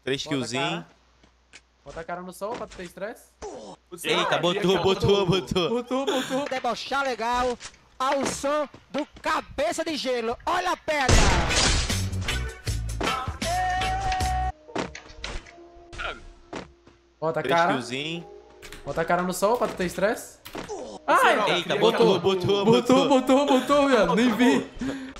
3 killzinhos. Bota a cara no sol pra tu ter estresse. Eita, botou. Debochar legal ao som do Cabeça de Gelo. Olha a pedra! Bota a 3 cara. killzinhos. Bota a cara no sol pra tu ter estresse. Ai, Eita, botou. botou, viado. Nem vi.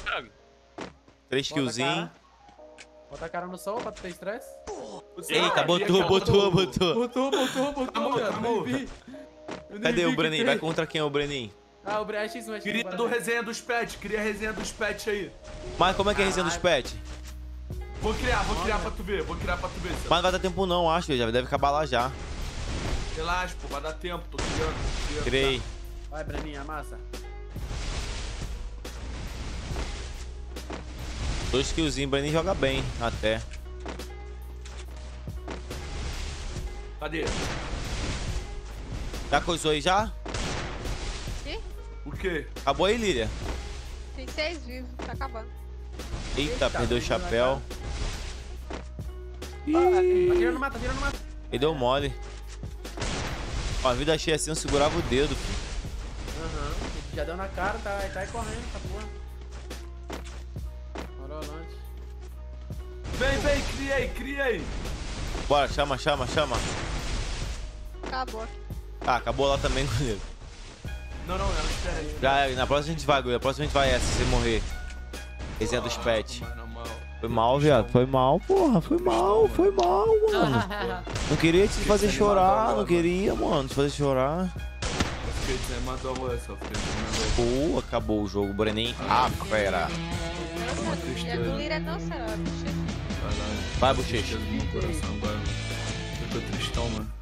3 killzinhos. Bota a cara no sol pra tu ter estresse. Eita, botou. Botou, viado. Nem vi. Cadê o Breninho? Vai contra quem, o Breninho? Ah, o Breninho é X1. Queria do resenha dos pets, queria a resenha dos pets aí. Mas como é que é a resenha dos pets? Vou criar pra tu ver, Mas não vai dar tempo não, acho, já deve acabar lá já. Relaxa, pô, vai dar tempo, tô criando. Criei. Vai, Breninho, amassa. 2 killzinhos, o Breninho joga bem, até. Cadê? Já coisou aí já? Ih, O quê? Acabou aí, Líria? tem 6 vivos, tá acabando. Eita, perdeu o chapéu. Atira no mato, Ele deu mole. Com a vida cheia assim, eu segurava o dedo, filho. Aham. Já deu na cara, tá aí correndo, tá porra. Orolante. Vem, criei. Bora, chama. Acabou aqui. Ah, acabou lá também, goleiro. Não, ela espera aí. Já, na próxima a gente vai, goleiro. Na próxima a gente vai essa, se você morrer. Resenha dos pets. Foi mal, viado. Foi mal, porra. Foi mal, mano. Não queria te fazer chorar. Não queria, mano. Te fazer chorar. Pô, acabou o jogo. Breninho. Ah, fera. E a do Lira é não será, bicho. Vai, bochecha. Eu tô tristão, mano.